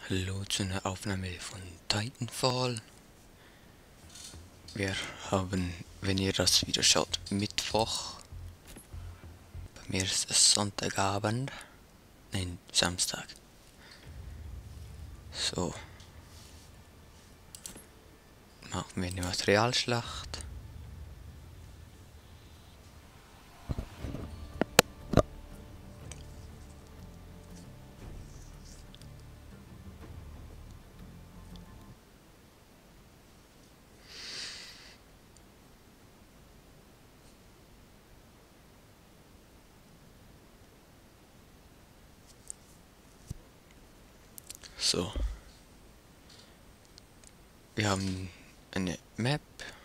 Hallo zu einer Aufnahme von Titanfall. Wir haben, wenn ihr das wieder schaut, Mittwoch. Bei mir ist es Sonntagabend. Nein, Samstag. So. Machen wir eine Materialschlacht. So. Wir haben eine Map.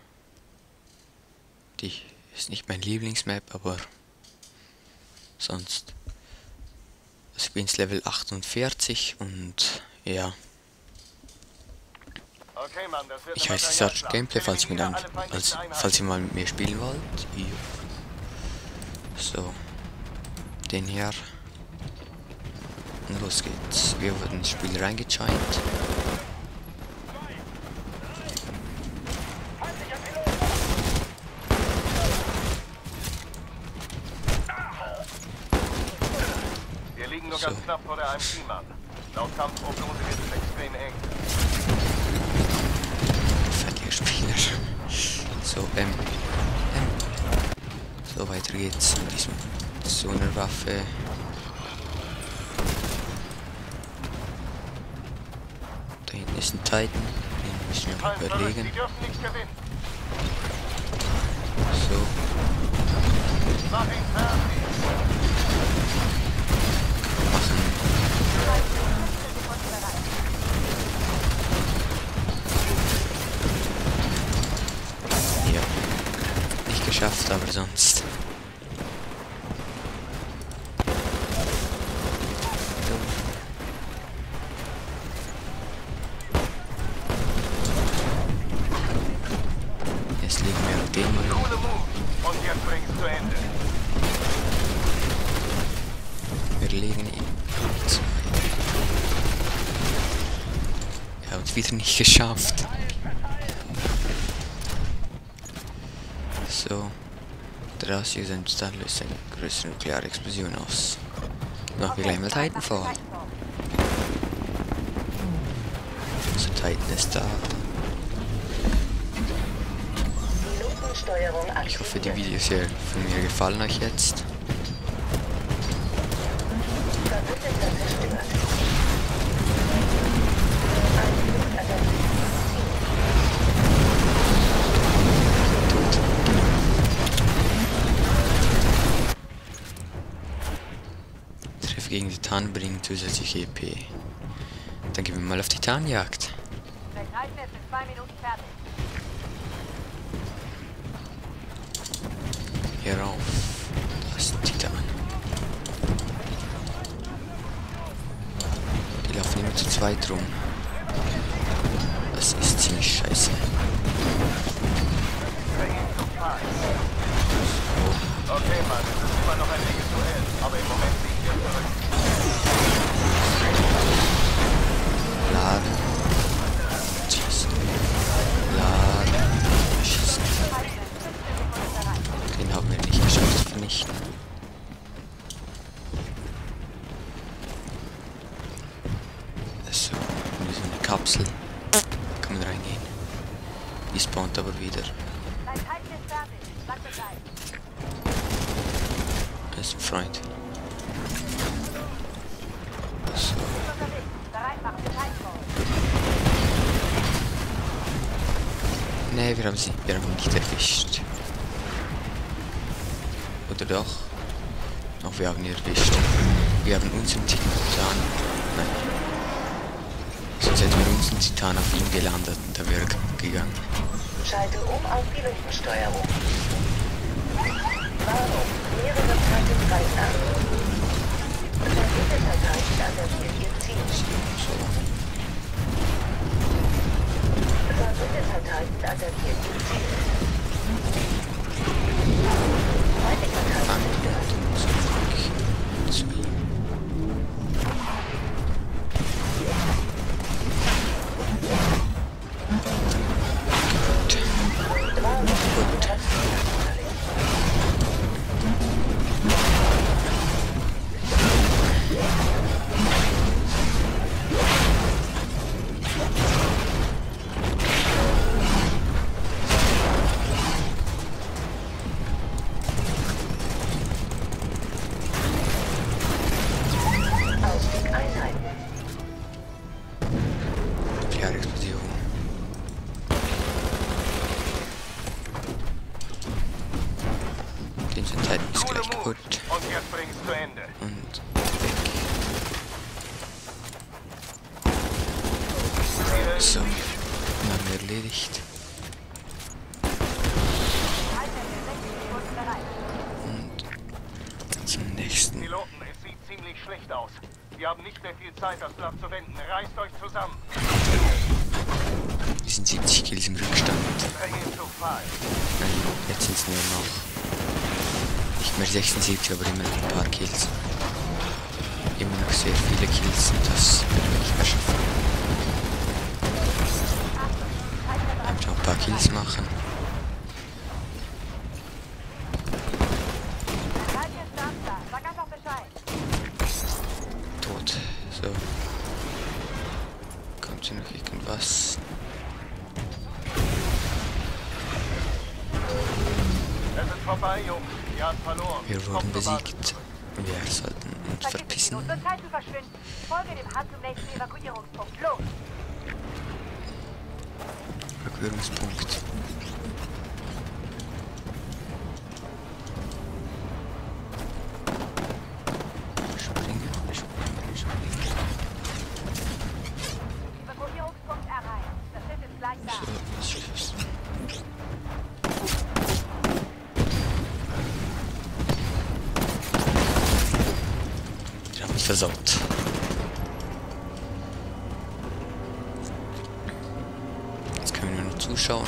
Die ist nicht mein Lieblingsmap, aber sonst. Also ich bin jetzt Level 48 und ja. Okay, Mann, das wird Ich heiße Sergeant Gameplay, falls ihr mal mit mir spielen wollt. Ja. So. Den hier. Und los geht's. Wir wurden ins Spiel reingejoint. Wir liegen nur ganz knapp vor der AMC, Mann. Laut Kampfprognose wird es extrem eng. Fertiger Spieler. So, So, weiter geht's mit diesem so einer Waffe. Da hinten ist ein Titan. Den müssen wir noch überlegen. Sie dürfen nichts gewinnen. So. Mach ihn fertig. Ja. Nicht geschafft, aber sonst. Jetzt legen wir auf den mal. Coole Move. Und jetzt bring's zu Ende. Wir legen ihn. Wir haben es wieder nicht geschafft. So. Draußen ist ein Stadt löst eine größere nukleare Explosion aus. Machen wir gleich mal Titanfall. So, Titan ist da. Ich hoffe, die Videos hier von mir gefallen euch jetzt. Treff gegen Titan bringen zusätzliche EP. Dann gehen wir mal auf Titanjagd. Der Titan ist in 2 Minuten fertig. Hier rauf. Da ist ein Titan. Die laufen immer zu zweit rum. Das ist ziemlich scheiße. Okay, Mann, es ist immer noch ein enges Duell. Aber im Moment liegen wir zurück. Laden. Schießen. Laden. Schießen. Den haben wir nicht geschafft zu vernichten. So, in so eine Kapsel. Kann man reingehen. Die spawnt aber wieder. Dein Titan ist fertig. Sag Bescheid. Das ist ein Freund. So. Unterwegs. Bereit machen für Titanfall. Nee, wir haben ihn nicht erwischt. Oder doch? Doch, wir haben ihn erwischt. Wir haben unseren Titan. Nein. Sonst hätten wir unseren Titan auf ihn gelandet und da wäre er kaputt gegangen. Schalte um auf Pilotensteuerung. Warnung, mehrere Titan greifen an. Verbündeter Titan attackiert ihr Ziel. So. Verbündeter Titan attackiert ihr Ziel. Heutiger Titan Fangen ist und zurück zu ihm. So, dann erledigt. Und zum nächsten. Piloten, es sieht ziemlich schlecht aus. Wir haben nicht mehr viel Zeit, das Blatt zu wenden. Reißt euch zusammen. Wir sind 70 Kills im Rückstand. Dränge zu Fall. Jetzt sind es nur noch nicht mehr 76, aber immer noch ein paar Kills. Immer noch sehr viele Kills und das werden wir nicht mehr schaffen. Einfach ein paar Kills machen. Sag einfach Bescheid. Tot. So. Kommt hier noch irgendwas? Es ist vorbei, Jungs. Ihr habt verloren. Wir wurden Kommt vorbei. besiegt. Wir sollten uns verpissen. Unsere Zeiten verschwinden. Folge dem Hahn zum nächsten Evakuierungspunkt. Los! Evakuierungspunkt. Springen. Evakuierungspunkt erreicht. Das Schiff ist gleich da. So, das Schiff ist. Wir haben uns versaut. Jetzt können wir nur noch zuschauen.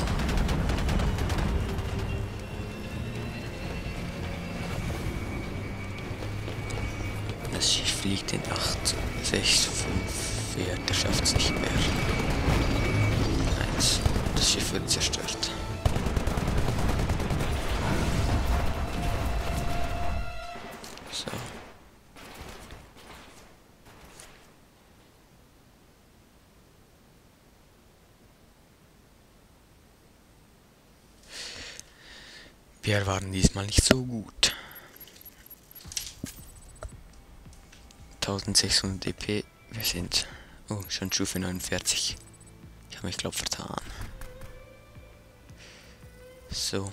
Das Schiff liegt in 8, 6, 5, 4, der schafft es nicht mehr. 1, das Schiff wird zerstört. So. Wir waren diesmal nicht so gut. 1600 DP, wir sind schon Stufe 49. Ich habe mich glaube vertan. So.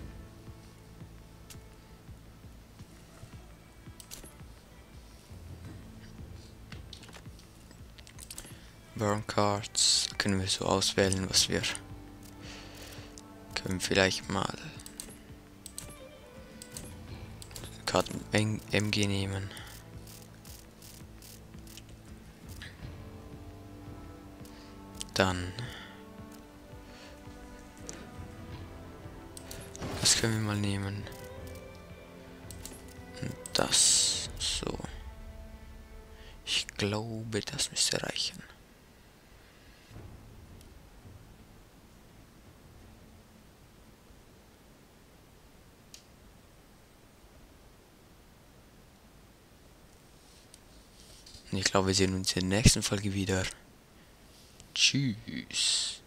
Burn Cards können wir so auswählen, was wir können vielleicht mal Karten MG nehmen. Dann das können wir mal nehmen. Und das so. Ich glaube, das müsste reichen. Und ich glaube, wir sehen uns in der nächsten Folge wieder. Tschüss.